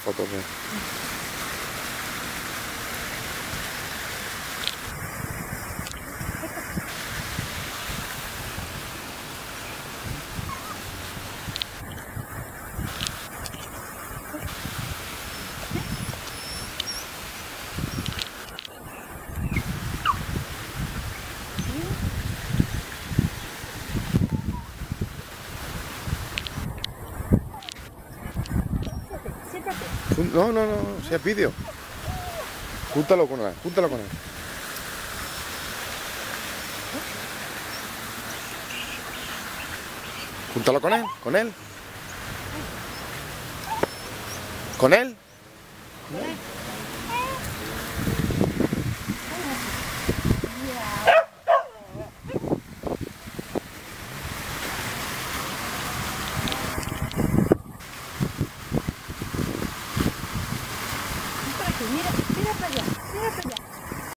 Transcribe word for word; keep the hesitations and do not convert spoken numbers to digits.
fotos de... No, no, no, si es vídeo. Júntalo con él, júntalo con él. Júntalo con él, con él. Con él. Mira, mira para allá.